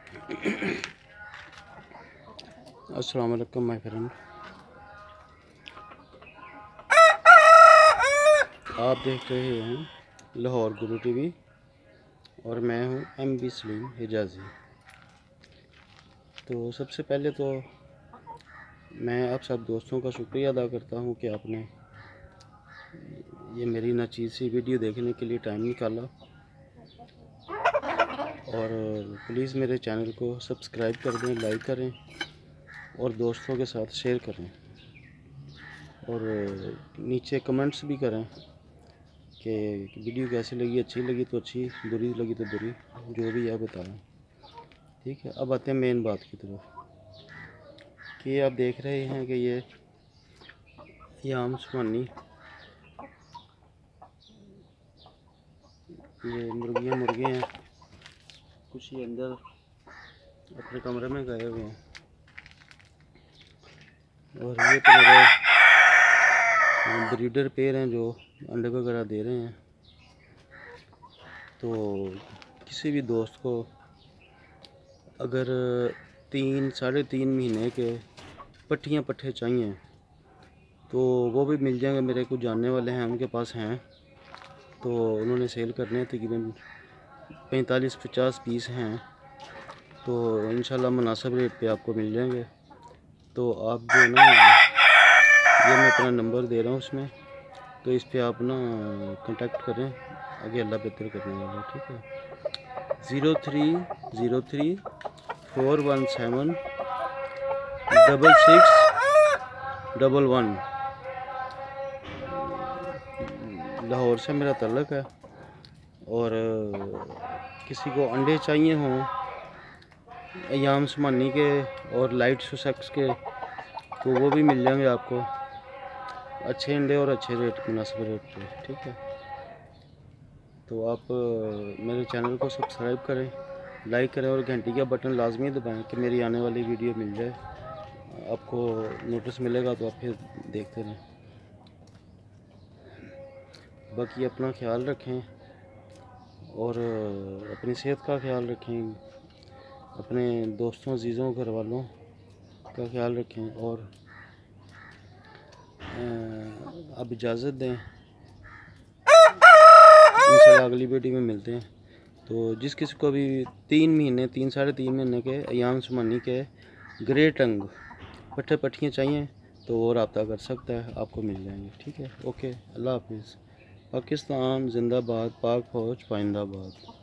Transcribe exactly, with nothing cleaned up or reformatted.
अस्सलाम वालेकुम my friend, आप देख रहे हैं लाहौर गुरु टीवी और मैं हूं एम बी सलीम हिजाजी। तो सबसे पहले तो मैं आप सब दोस्तों का शुक्रिया अदा करता हूं कि आपने ये मेरी नाचीज़ वीडियो देखने के लिए टाइम निकाला और प्लीज़ मेरे चैनल को सब्सक्राइब कर दें, लाइक करें और दोस्तों के साथ शेयर करें और नीचे कमेंट्स भी करें कि वीडियो कैसी लगी, अच्छी लगी तो अच्छी, बुरी लगी तो बुरी, जो भी है बताएं। ठीक है, अब आते हैं मेन बात की तरफ कि आप देख रहे हैं कि ये ये आम सुमानी, ये मुर्गियाँ मुर्गे हैं, कुछ ही अंदर अपने कमरे में गए हुए हैं और ये तो मेरे ब्रीडर पेयर हैं जो अंडे वगैरह दे रहे हैं। तो किसी भी दोस्त को अगर तीन साढ़े तीन महीने के पट्टियाँ पट्ठे चाहिए तो वो भी मिल जाएंगे। मेरे कुछ जानने वाले हैं, उनके पास हैं, तो उन्होंने सेल करने हैं। तकरीबन पैंतालीस पचास पीस हैं, तो इंशाल्लाह मुनासिब रेट पे आपको मिल जाएंगे। तो आप जो ना, ये मैं अपना नंबर दे रहा हूँ उसमें, तो इस पे आप ना कांटेक्ट करें, आगे अल्लाह बेहतर करने वाला। ठीक है, zero three zero three four one seven double six double one. Lahore से मेरा तल्लक है और किसी को अंडे चाहिए हों अयाम सुमानी के और लाइट सुसेक्स के तो वो भी मिल जाएंगे आपको, अच्छे अंडे और अच्छे रेट, मुनासिब रेट पे। ठीक है, तो आप मेरे चैनल को सब्सक्राइब करें, लाइक करें और घंटी का बटन लाजमी दबाएं कि मेरी आने वाली वीडियो मिल जाए, आपको नोटिस मिलेगा तो आप फिर देखते रहें। बाकी अपना ख्याल रखें और अपनी सेहत का ख्याल रखें, अपने दोस्तों अजीज़ों घर वालों का ख्याल रखें और अब इजाज़त दें। इंशाल्लाह अगली वीडियो में मिलते हैं। तो जिस किसी को भी तीन महीने तीन साढ़े तीन महीने के अयाम सुमानी के ग्रे टंग पट्टे पट्टियाँ चाहिए तो वो रब्ता कर सकता है, आपको मिल जाएंगे। ठीक है, ओके, अल्लाह हाफिज़। पाकिस्तान जिंदाबाद, पाक फौज पाइंदाबाद।